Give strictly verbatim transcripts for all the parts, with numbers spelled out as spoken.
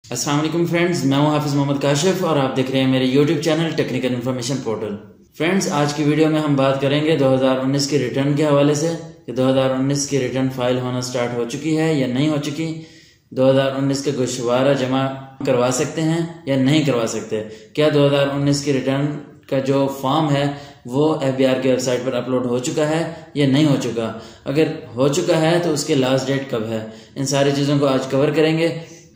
अस्सलाम वालेकुम फ्रेंड्स, मैं हूं हाफिज मोहम्मद काशिफ और आप देख रहे हैं मेरे YouTube channel technical information portal. Friends, आज की वीडियो में हम बात करेंगे दो हज़ार उन्नीस के रिटर्न के हवाले से कि दो हज़ार उन्नीस की रिटर्न फाइल होना स्टार्ट हो चुकी है या नहीं हो चुकी, दो हज़ार उन्नीस के गोशवारा जमा करवा सकते हैं या नहीं करवा सकते, क्या दो हज़ार उन्नीस की रिटर्न का जो फॉर्म है वो एफ बी आर की वेबसाइट पर अपलोड हो चुका है या नहीं हो चुका, अगर हो चुका है तो उसके लास्ट डेट कब है, इन सारी चीज़ों को आज कवर करेंगे।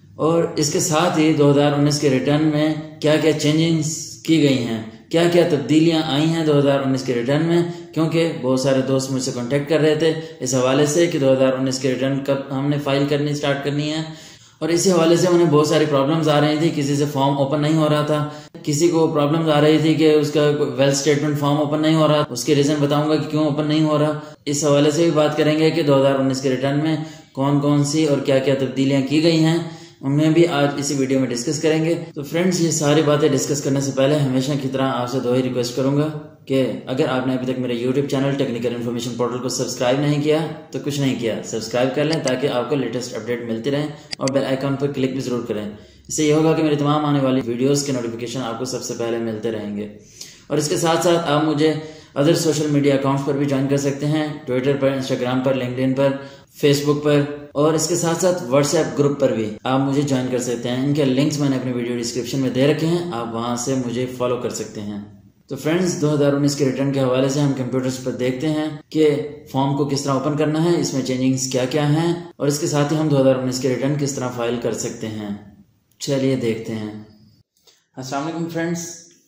और इसके साथ ही दो हज़ार उन्नीस के रिटर्न में क्या क्या चेंजिंग्स की गई हैं, क्या क्या तब्दीलियां आई हैं दो हज़ार उन्नीस के रिटर्न में, क्योंकि बहुत सारे दोस्त मुझसे कांटेक्ट कर रहे थे इस हवाले से कि दो हज़ार उन्नीस के रिटर्न कब हमने फाइल करनी स्टार्ट करनी है। और इसी हवाले से उन्हें बहुत सारी प्रॉब्लम्स आ रही थी, किसी से फॉर्म ओपन नहीं हो रहा था, किसी को प्रॉब्लम्स आ रही थी कि उसका वेल्थ स्टेटमेंट फॉर्म ओपन नहीं हो रहा, उसके रीजन बताऊंगा कि क्यों ओपन नहीं हो रहा। इस हवाले से भी बात करेंगे कि दो हज़ार उन्नीस के रिटर्न में कौन कौन सी और क्या क्या तब्दीलियां की गई हैं, उनमें भी आज इसी वीडियो में डिस्कस करेंगे। तो फ्रेंड्स, ये सारी बातें डिस्कस करने से पहले हमेशा की तरह आपसे दो ही रिक्वेस्ट करूंगा कि अगर आपने अभी तक मेरे YouTube channel technical information portal को सब्सक्राइब नहीं किया तो कुछ नहीं किया, सब्सक्राइब कर लें ताकि आपको लेटेस्ट अपडेट मिलती रहे और बेल आइकन पर क्लिक भी जरूर करें। इससे यह होगा कि मेरी तमाम आने वाली वीडियोस के नोटिफिकेशन आपको सबसे पहले मिलते रहेंगे। और इसके साथ साथ आप मुझे अदर सोशल मीडिया अकाउंट्स पर भी ज्वाइन कर सकते हैं, ट्विटर पर, इंस्टाग्राम पर, लिंक्डइन पर, फेसबुक पर, और इसके साथ साथ व्हाट्सएप ग्रुप पर भी आप मुझे ज्वाइन कर सकते हैं। इनके लिंक्स मैंने अपने वीडियो डिस्क्रिप्शन में दे रखे हैं, आप वहां से मुझे फॉलो कर सकते हैं। तो फ्रेंड्स, दो हज़ार उन्नीस के रिटर्न के हवाले से हम कंप्यूटर्स पर देखते हैं कि फॉर्म को किस तरह ओपन करना है, इसमें चेंजिंग्स क्या क्या हैं, और इसके साथ ही हम दो हज़ार उन्नीस के रिटर्न किस तरह फाइल कर सकते हैं। चलिए देखते हैं। अस्सलाम वालेकुम फ्रेंड्स,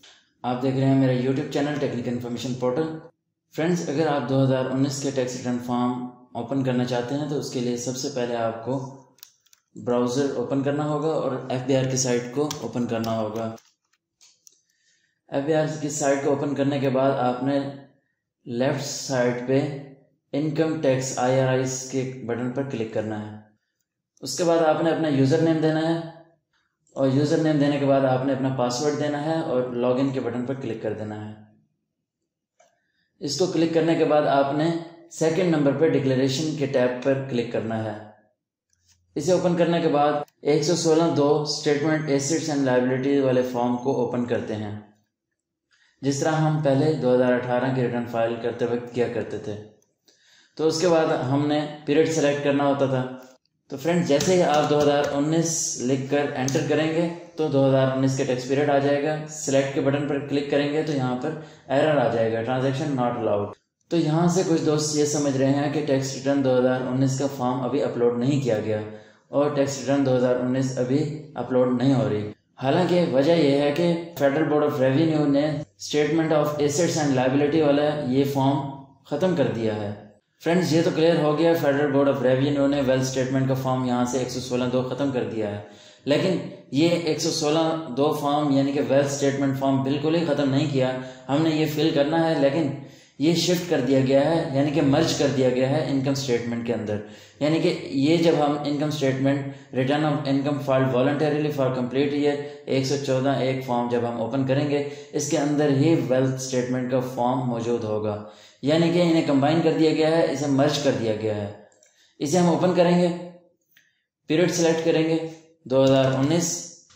आप देख रहे हैं मेरा YouTube channel technical information portal. Friends, अगर आप दो हज़ार उन्नीस के टैक्स रिटर्न फॉर्म ओपन करना चाहते हैं तो उसके लिए सबसे पहले आपको ब्राउज़र ओपन करना होगा और एफ बी आर की साइट को ओपन करना होगा। एफ बी आर की साइट को ओपन करने के बाद आपने लेफ्ट साइड पे income tax I R eyes के बटन पर क्लिक करना है। उसके बाद आपने अपना यूज़र नेम देना है और यूज़र नेम देने के बाद आपने अपना पासवर्ड देना है और लॉगिन के बटन पर क्लिक कर देना है। इसको क्लिक करने के बाद आपने सेकंड नंबर पर डिक्लेरेशन के टैब पर क्लिक करना है। इसे ओपन करने के बाद एक सौ सोलह दो स्टेटमेंट एसेट्स एंड लायबिलिटी वाले फॉर्म को ओपन करते हैं, जिस तरह हम पहले दो हज़ार अठारह की रिटर्न फाइल करते वक्त किया करते थे। तो उसके बाद हमने पीरियड सेलेक्ट करना होता था। तो फ्रेंड्स, जैसे ही आप दो हज़ार उन्नीस लिखकर एंटर करेंगे तो दो हज़ार उन्नीस के टैक्स पीरियड आ जाएगा। सिलेक्ट के बटन पर क्लिक करेंगे तो यहाँ पर एरर आ जाएगा, ट्रांजैक्शन नॉट अलाउड। तो यहाँ से कुछ दोस्त ये समझ रहे हैं कि टैक्स रिटर्न दो हज़ार उन्नीस का फॉर्म अभी अपलोड नहीं किया गया और टैक्स रिटर्न दो हज़ार उन्नीस अभी अपलोड नहीं हो रही। हालांकि वजह यह है कि फेडरल बोर्ड ऑफ रेवेन्यू ने statement of assets and liability वाला ये फॉर्म खत्म कर दिया है। फ्रेंड्स, ये तो क्लियर हो गया, फेडरल बोर्ड ऑफ रेवेन्यू ने वेल्थ स्टेटमेंट का फॉर्म यहाँ से एक सौ सोलह दो खत्म कर दिया है, लेकिन ये एक सौ सोलह दो फॉर्म यानी कि वेल्थ स्टेटमेंट फॉर्म बिल्कुल ही खत्म नहीं किया। हमने ये फिल करना है, लेकिन ये शिफ्ट कर दिया गया है, यानी कि मर्ज कर दिया गया है इनकम स्टेटमेंट के अंदर। यानी कि ये जब हम income statement return of income filed voluntarily for complete year एक सौ चौदह एक फॉर्म जब हम ओपन करेंगे, इसके अंदर ही वेल्थ स्टेटमेंट का फॉर्म मौजूद होगा। यानी कि इन्हें कंबाइन कर दिया गया है, इसे मर्ज कर दिया गया है। इसे हम ओपन करेंगे, पीरियड सेलेक्ट करेंगे दो हज़ार उन्नीस,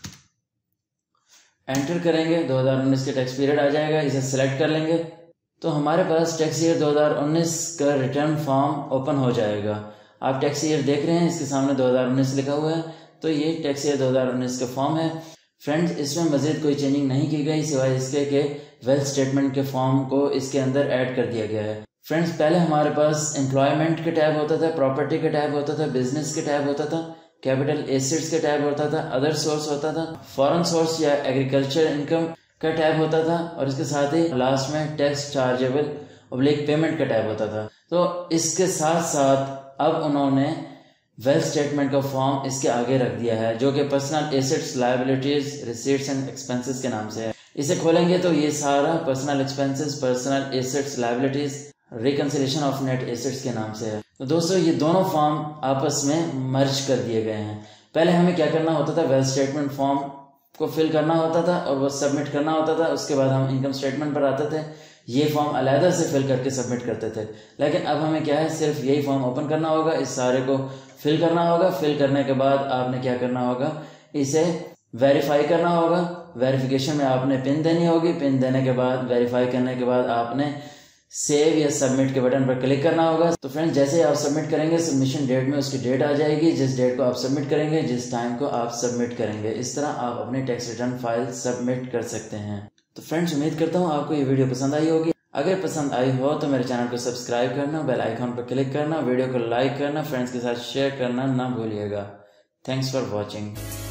एंटर करेंगे, दो हज़ार उन्नीस के टैक्स पीरियड आ जाएगा, इसे सेलेक्ट कर लेंगे तो हमारे पास टैक्स ईयर दो हज़ार उन्नीस का रिटर्न फॉर्म ओपन हो जाएगा। आप टैक्स ईयर देख रहे हैं, इसके सामने दो हज़ार उन्नीस लिखा हुआ है, तो ये टैक्स ईयर दो हज़ार उन्नीस का फॉर्म है। फ्रेंड्स, इसमें मजीद कोई चेंजिंग नहीं की गई सिवाय इसके कि वेल्थ स्टेटमेंट के फॉर्म को इसके अंदर ऐड कर दिया गया है। फ्रेंड्स, पहले हमारे पास एम्प्लॉयमेंट के टैब होता था, प्रॉपर्टी का टैब होता था, बिजनेस के टैब होता था, कैपिटल एसेट्स का टैब होता था, अदर सोर्स होता था, फॉरेन सोर्स या एग्रीकल्चर इनकम का टैब होता था, और इसके साथ ही लास्ट में टैक्स चार्जेबल ऑब्लिक पेमेंट का टैब होता था। तो इसके साथ साथ अब उन्होंने वेल्थ स्टेटमेंट का फॉर्म इसके आगे रख दिया है, जो कि personal assets liabilities receipts and expenses के नाम से है। इसे खोलेंगे तो ये सारा personal expenses, personal assets, liabilities, reconciliation of net assets के नाम से है। तो दोस्तों, ये दोनों फॉर्म आपस में मर्ज कर दिए गए हैं। पहले हमें क्या करना होता था, वेल्थ स्टेटमेंट फॉर्म को फिल करना होता था और वो सबमिट करना होता था। उसके बाद हम इनकम स्टेटमेंट पर आते थे, ये फॉर्म अलहदा से फिल करके सबमिट करते थे। लेकिन अब हमें क्या है, सिर्फ यही फॉर्म ओपन करना होगा, इस सारे को फिल करना होगा। फिल करने के बाद आपने क्या करना होगा, इसे वेरीफाई करना होगा। वेरिफिकेशन में आपने पिन देनी होगी। पिन देने के बाद वेरीफाई करने के बाद आपने सेव या सबमिट के बटन पर क्लिक करना होगा। तो फ्रेंड्स जैसे ही आप सबमिट करेंगे सबमिशन डेट में उसकी डेट आ जाएगी, जिस डेट को आप सबमिट करेंगे, जिस टाइम को आप सबमिट करेंगे। इस तरह आप अपनी टैक्स रिटर्न फाइल सबमिट कर सकते हैं। तो फ्रेंड्स उम्मीद करता हूँ आपको ये वीडियो पसंद आई होगी। अगर पसंद आई हो तो मेरे चैनल को सब्सक्राइब करना, बेल आइकॉन पर क्लिक करना, वीडियो को लाइक करना, फ्रेंड्स के साथ शेयर करना ना भूलिएगा। Thanks for watching.